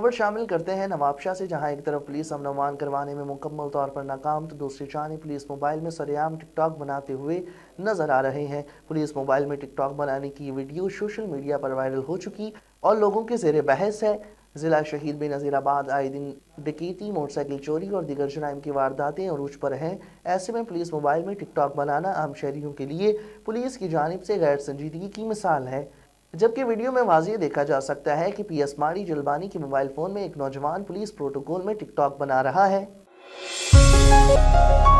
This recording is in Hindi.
खबर शामिल करते हैं नवाबशाह से, जहां एक तरफ पुलिस अमन अमान करवाने में मुकम्मल तौर पर नाकाम तो दूसरी जानिब पुलिस मोबाइल में सरेआम टिकटॉक बनाते हुए नजर आ रहे हैं। पुलिस मोबाइल में टिकटॉक बनाने की वीडियो सोशल मीडिया पर वायरल हो चुकी और लोगों के ज़ेरे बहस है। जिला शहीद में नज़ीराबाद आए दिन डकैती, मोटरसाइकिल चोरी और दीगर जराइम की वारदातें अरूज पर हैं। ऐसे में पुलिस मोबाइल में टिकटॉक बनाना आम शहरियों के लिए पुलिस की जानिब से गैर संजीदगी की मिसाल है। जबकि वीडियो में वाज़ेह देखा जा सकता है कि PS माड़ी जलबानी के मोबाइल फ़ोन में एक नौजवान पुलिस प्रोटोकॉल में टिकटॉक बना रहा है।